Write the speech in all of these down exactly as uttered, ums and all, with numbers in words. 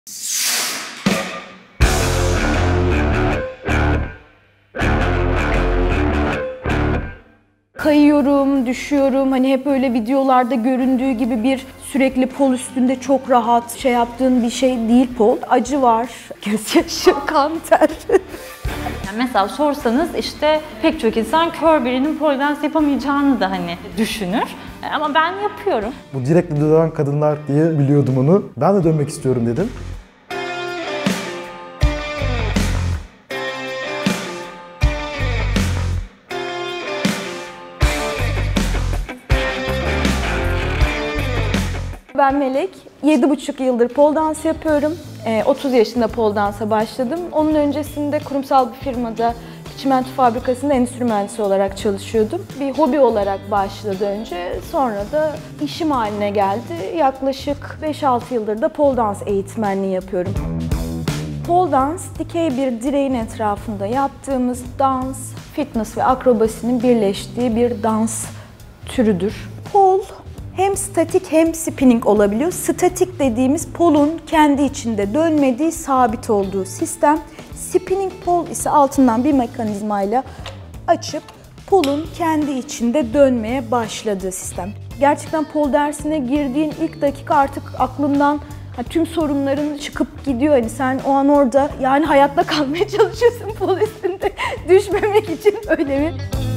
Kayıyorum, düşüyorum. Hani hep öyle videolarda göründüğü gibi bir sürekli pol üstünde çok rahat şey yaptığın bir şey değil pol. Acı var, gözyaşı, kan, ter. Yani mesela sorsanız işte pek çok insan kör birinin pole dance yapamayacağını da hani düşünür. Ama ben yapıyorum. Bu direkt dönen kadınlar diye biliyordum onu. Ben de dönmek istiyorum dedim. Ben Melek, yedi buçuk yıldır pole dance yapıyorum. otuz yaşında pole dance'a başladım. Onun öncesinde kurumsal bir firmada çimento fabrikasında endüstri mühendisi olarak çalışıyordum. Bir hobi olarak başladı önce, sonra da işim haline geldi. Yaklaşık beş altı yıldır da pole dance eğitmenliği yapıyorum. Pole dance, dikey bir direğin etrafında yaptığımız dans, fitness ve akrobasinin birleştiği bir dans türüdür. Pole hem statik hem spinning olabiliyor. Statik dediğimiz polun kendi içinde dönmediği, sabit olduğu sistem. Spinning pole ise altından bir mekanizmayla açıp polun kendi içinde dönmeye başladığı sistem. Gerçekten pole dersine girdiğin ilk dakika artık aklından hani tüm sorunların çıkıp gidiyor. Hani sen o an orada yani hayatta kalmaya çalışıyorsun pole üstünde düşmemek için, öyle mi?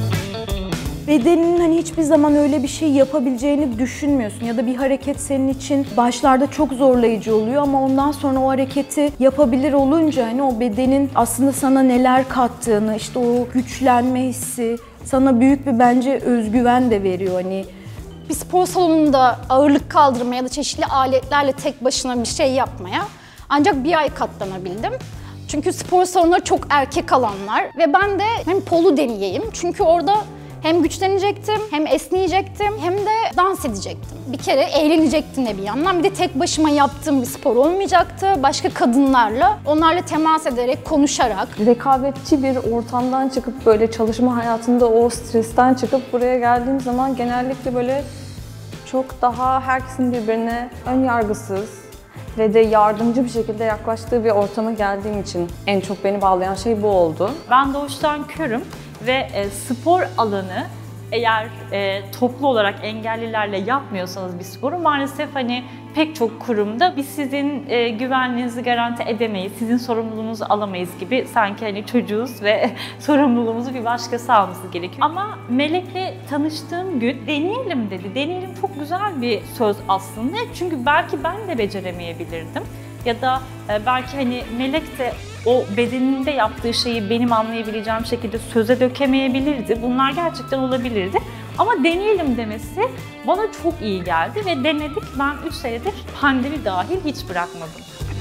Bedeninin hani hiçbir zaman öyle bir şey yapabileceğini düşünmüyorsun ya da bir hareket senin için başlarda çok zorlayıcı oluyor ama ondan sonra o hareketi yapabilir olunca hani o bedenin aslında sana neler kattığını, işte o güçlenme hissi sana büyük bir bence özgüven de veriyor hani. Bir spor salonunda ağırlık kaldırmaya ya da çeşitli aletlerle tek başına bir şey yapmaya ancak bir ay katlanabildim. Çünkü spor salonları çok erkek alanlar ve ben de hem polu deneyeyim çünkü orada hem güçlenecektim, hem esneyecektim, hem de dans edecektim. Bir kere eğlenecektim de bir yandan. Bir de tek başıma yaptığım bir spor olmayacaktı. Başka kadınlarla, onlarla temas ederek, konuşarak. Rekabetçi bir ortamdan çıkıp böyle çalışma hayatında o stresten çıkıp buraya geldiğim zaman genellikle böyle çok daha herkesin birbirine ön yargısız ve de yardımcı bir şekilde yaklaştığı bir ortama geldiğim için en çok beni bağlayan şey bu oldu. Ben doğuştan körüm. Ve e, spor alanı eğer e, toplu olarak engellilerle yapmıyorsanız bir sporu maalesef hani pek çok kurumda biz sizin e, güvenliğinizi garanti edemeyiz, sizin sorumluluğunuzu alamayız gibi sanki hani çocuğuz ve sorumluluğumuzu bir başkası alması gerekiyor. Ama Melek'le tanıştığım gün deneyelim dedi. Deneyelim çok güzel bir söz aslında çünkü belki ben de beceremeyebilirdim. Ya da belki hani Melek de o bedeninde yaptığı şeyi benim anlayabileceğim şekilde söze dökemeyebilirdi. Bunlar gerçekten olabilirdi. Ama deneyelim demesi bana çok iyi geldi ve denedik. Ben üç senedir pandemi dahil hiç bırakmadım.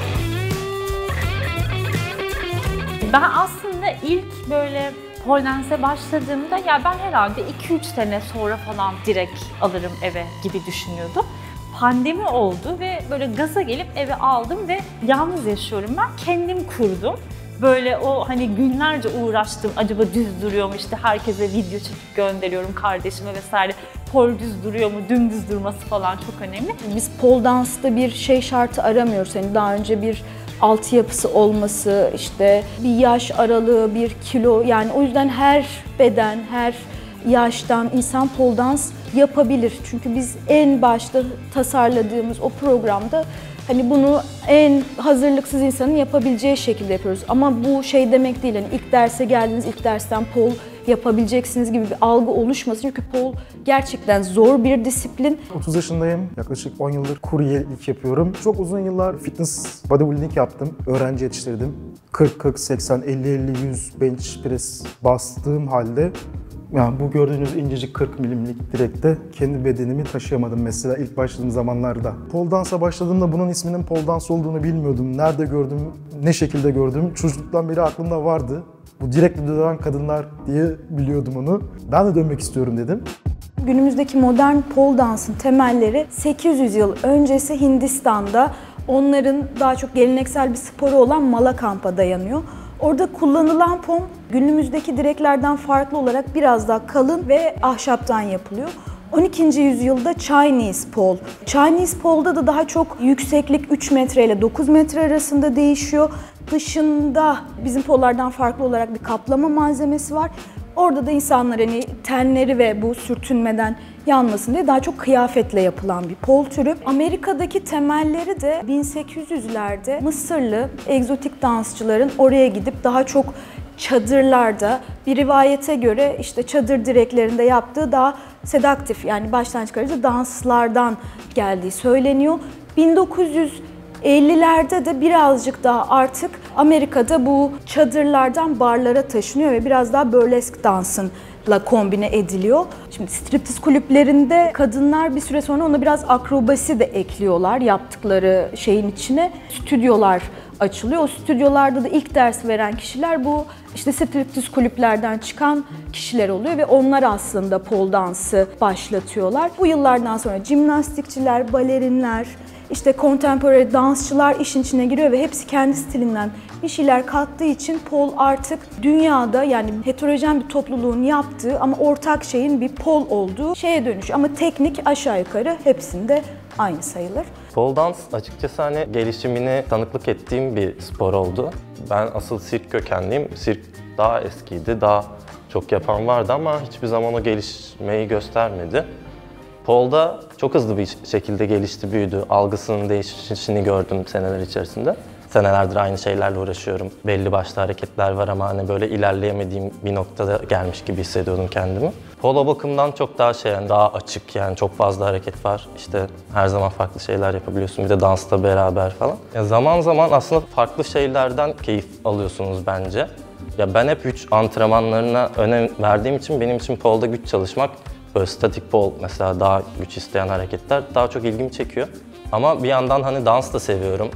Ben aslında ilk böyle pole dance'e başladığımda ya ben herhalde iki üç sene sonra falan direkt alırım eve gibi düşünüyordum. Pandemi oldu ve böyle gaza gelip eve aldım ve yalnız yaşıyorum ben. Kendim kurdum. Böyle o hani günlerce uğraştım. Acaba düz duruyor mu? İşte herkese video çekip gönderiyorum kardeşime vesaire. Pole düz duruyor mu? Dümdüz durması falan çok önemli. Biz pole dance'da bir şey şartı aramıyoruz. Yani daha önce bir altyapısı olması, işte bir yaş aralığı, bir kilo yani o yüzden her beden, her yaştan insan pole dance yapabilir. Çünkü biz en başta tasarladığımız o programda hani bunu en hazırlıksız insanın yapabileceği şekilde yapıyoruz. Ama bu şey demek değil, hani ilk derse geldiniz, ilk dersten pole yapabileceksiniz gibi bir algı oluşmasın. Çünkü pole gerçekten zor bir disiplin. otuz yaşındayım. Yaklaşık on yıldır kuryelik yapıyorum. Çok uzun yıllar fitness bodybuilding yaptım. Öğrenci yetiştirdim. kırk kırk, seksen, elli elli, yüz bench press bastığım halde yani bu gördüğünüz incecik kırk milimlik direkte kendi bedenimi taşıyamadım mesela ilk başladığım zamanlarda. Pole dance'a başladığımda bunun isminin pole dance olduğunu bilmiyordum. Nerede gördüm, ne şekilde gördüm. Çocukluktan beri aklımda vardı. Bu direkt dönen kadınlar diye biliyordum onu. Ben de dönmek istiyorum dedim. Günümüzdeki modern pole dansın temelleri sekiz yüz yıl öncesi Hindistan'da onların daha çok geleneksel bir sporu olan Malakamp'a dayanıyor. Orada kullanılan pom günümüzdeki direklerden farklı olarak biraz daha kalın ve ahşaptan yapılıyor. on ikinci yüzyılda Chinese pole. Chinese pole'da da daha çok yükseklik üç metre ile dokuz metre arasında değişiyor. Dışında bizim pollardan farklı olarak bir kaplama malzemesi var. Orada da insanlar hani tenleri ve bu sürtünmeden yanmasın diye daha çok kıyafetle yapılan bir pol türü. Amerika'daki temelleri de bin sekiz yüzlerde Mısırlı egzotik dansçıların oraya gidip daha çok çadırlarda, bir rivayete göre işte çadır direklerinde yaptığı daha sedaktif, yani baştan çıkarıcı danslardan geldiği söyleniyor. bin dokuz yüz ellilerde de birazcık daha artık Amerika'da bu çadırlardan barlara taşınıyor ve biraz daha burlesk dansınla kombine ediliyor. Şimdi striptiz kulüplerinde kadınlar bir süre sonra ona biraz akrobasi de ekliyorlar yaptıkları şeyin içine. Stüdyolar açılıyor. O stüdyolarda da ilk ders veren kişiler bu işte striptiz kulüplerden çıkan kişiler oluyor ve onlar aslında pole dansı başlatıyorlar. Bu yıllardan sonra jimnastikçiler, balerinler, İşte contemporary dansçılar işin içine giriyor ve hepsi kendi stilinden bir şeyler kattığı için pole artık dünyada, yani heterojen bir topluluğun yaptığı ama ortak şeyin bir pole olduğu şeye dönüşüyor. Ama teknik aşağı yukarı hepsinde aynı sayılır. Pole dans açıkçası hani gelişimine tanıklık ettiğim bir spor oldu. Ben asıl sirk kökenliyim. Sirk daha eskiydi, daha çok yapan vardı ama hiçbir zaman o gelişmeyi göstermedi. Pole'da çok hızlı bir şekilde gelişti, büyüdü. Algısının değişişini gördüm seneler içerisinde. Senelerdir aynı şeylerle uğraşıyorum. Belli başlı hareketler var ama hani böyle ilerleyemediğim bir noktada gelmiş gibi hissediyordum kendimi. Pole o bakımdan çok daha şey, yani daha açık, yani çok fazla hareket var. İşte her zaman farklı şeyler yapabiliyorsun. Bir de dansla beraber falan. Ya zaman zaman aslında farklı şeylerden keyif alıyorsunuz bence. Ya ben hep güç antrenmanlarına önem verdiğim için benim için pole'da güç çalışmak, böyle statik pole mesela daha güç isteyen hareketler daha çok ilgimi çekiyor. Ama bir yandan hani dans da seviyorum.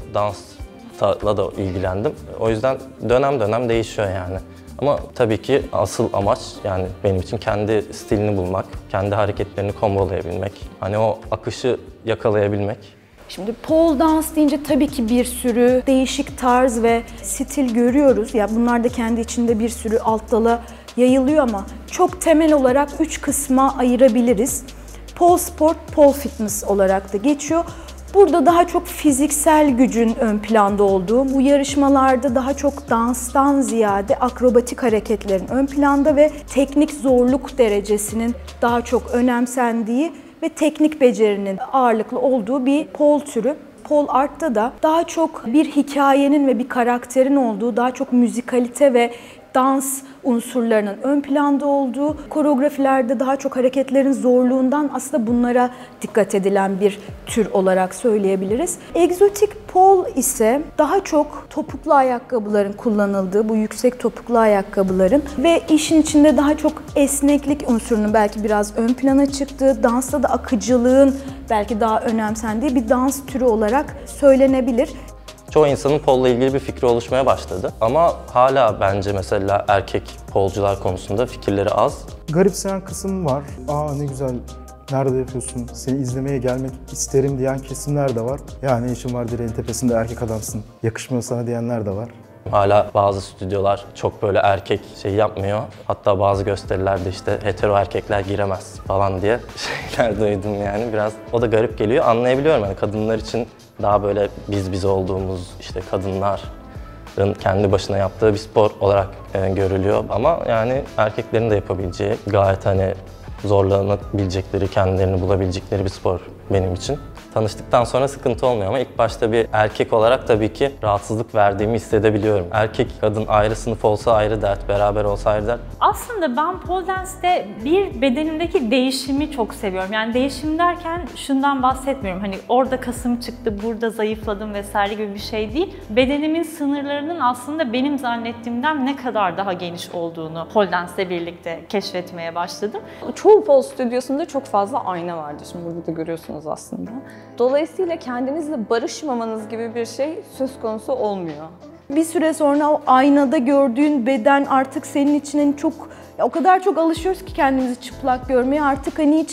Dansla da ilgilendim. O yüzden dönem dönem değişiyor yani. Ama tabii ki asıl amaç yani benim için kendi stilini bulmak, kendi hareketlerini kombolayabilmek, hani o akışı yakalayabilmek. Şimdi pole dans deyince tabii ki bir sürü değişik tarz ve stil görüyoruz. Ya bunlar da kendi içinde bir sürü alt dala yayılıyor ama çok temel olarak üç kısma ayırabiliriz. Pole sport, pole fitness olarak da geçiyor. Burada daha çok fiziksel gücün ön planda olduğu, bu yarışmalarda daha çok danstan ziyade akrobatik hareketlerin ön planda ve teknik zorluk derecesinin daha çok önemsendiği ve teknik becerinin ağırlıklı olduğu bir pole türü. Pole art'ta da daha çok bir hikayenin ve bir karakterin olduğu, daha çok müzikalite ve dans unsurlarının ön planda olduğu, koreografilerde daha çok hareketlerin zorluğundan aslında bunlara dikkat edilen bir tür olarak söyleyebiliriz. Egzotik pole ise daha çok topuklu ayakkabıların kullanıldığı, bu yüksek topuklu ayakkabıların ve işin içinde daha çok esneklik unsurunun belki biraz ön plana çıktığı, dansta da akıcılığın belki daha önemsendiği bir dans türü olarak söylenebilir. Çoğu insanın pole'la ilgili bir fikri oluşmaya başladı. Ama hala bence mesela erkek pole'cular konusunda fikirleri az. Garipseyen kısım var. Aa ne güzel, nerede yapıyorsun, seni izlemeye gelmek isterim diyen kesimler de var. Ya ne işin var direğin tepesinde, erkek adamsın, yakışmıyor sana diyenler de var. Hala bazı stüdyolar çok böyle erkek şey yapmıyor. Hatta bazı gösterilerde işte hetero erkekler giremez falan diye şeyler duydum yani. Biraz o da garip geliyor. Anlayabiliyorum yani kadınlar için daha böyle biz biz olduğumuz, işte kadınların kendi başına yaptığı bir spor olarak e, görülüyor. Ama yani erkeklerin de yapabileceği, gayet hani zorlanabilecekleri, kendilerini bulabilecekleri bir spor benim için. Tanıştıktan sonra sıkıntı olmuyor ama ilk başta bir erkek olarak tabii ki rahatsızlık verdiğimi hissedebiliyorum. Erkek, kadın ayrı sınıf olsa ayrı dert, beraber olsa ayrı dert. Aslında ben pole dance'te bir bedenimdeki değişimi çok seviyorum. Yani değişim derken şundan bahsetmiyorum. Hani orada kasım çıktı, burada zayıfladım vesaire gibi bir şey değil. Bedenimin sınırlarının aslında benim zannettiğimden ne kadar daha geniş olduğunu pole dance'le birlikte keşfetmeye başladım. Çoğu pole stüdyosunda çok fazla ayna vardır. Şimdi burada da görüyorsunuz aslında. Dolayısıyla kendinizle barışmamanız gibi bir şey söz konusu olmuyor. Bir süre sonra o aynada gördüğün beden artık senin için çok, o kadar çok alışıyoruz ki kendimizi çıplak görmeye, artık hani hiç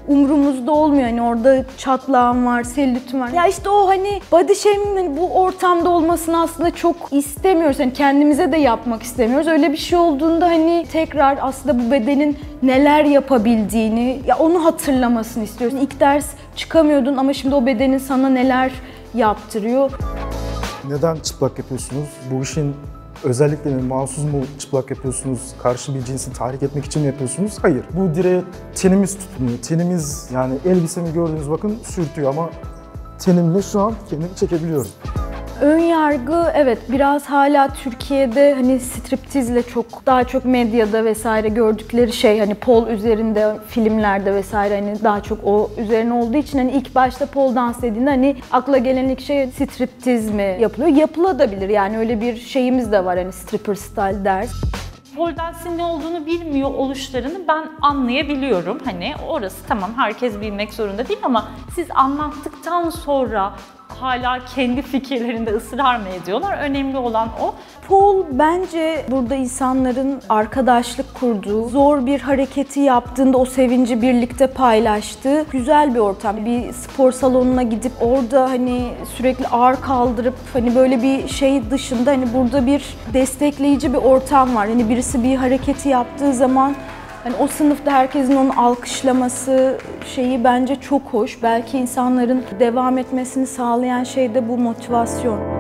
umrumuzda olmuyor. Hani orada çatlağım var, selülitim var. Ya işte o hani body shaming hani bu ortamda olmasını aslında çok istemiyoruz. Hani kendimize de yapmak istemiyoruz. Öyle bir şey olduğunda hani tekrar aslında bu bedenin neler yapabildiğini, ya onu hatırlamasını istiyoruz. İlk ders çıkamıyordun ama şimdi o bedenin sana neler yaptırıyor. Neden çıplak yapıyorsunuz? Bu işin özellikle mi, mahsus mu çıplak yapıyorsunuz? Karşı bir cinsi tahrik etmek için mi yapıyorsunuz? Hayır. Bu direğe tenimiz tutunuyor. Tenimiz, yani elbisemi gördüğünüz bakın sürtüyor ama tenimle şu an kendimi çekebiliyorum. Ön yargı evet biraz hala Türkiye'de hani striptizle çok daha çok medyada vesaire gördükleri şey hani pol üzerinde filmlerde vesaire hani daha çok o üzerine olduğu için hani ilk başta pol dans dediğinde hani akla gelen ilk şey striptiz mi yapılıyor? Yapılabilir yani öyle bir şeyimiz de var hani stripper style ders. Pole dance'in ne olduğunu bilmiyor oluşlarını ben anlayabiliyorum. Hani orası tamam herkes bilmek zorunda değil ama siz anlattıktan sonra hala kendi fikirlerinde ısrar mı ediyorlar? Önemli olan o. Pole bence burada insanların arkadaşlık kurduğu, zor bir hareketi yaptığında o sevinci birlikte paylaştığı güzel bir ortam. Bir spor salonuna gidip orada hani sürekli ağır kaldırıp hani böyle bir şey dışında hani burada bir destekleyici bir ortam var. Hani birisi bir hareketi yaptığı zaman hani o sınıfta herkesin onu alkışlaması şeyi bence çok hoş. Belki insanların devam etmesini sağlayan şey de bu motivasyon.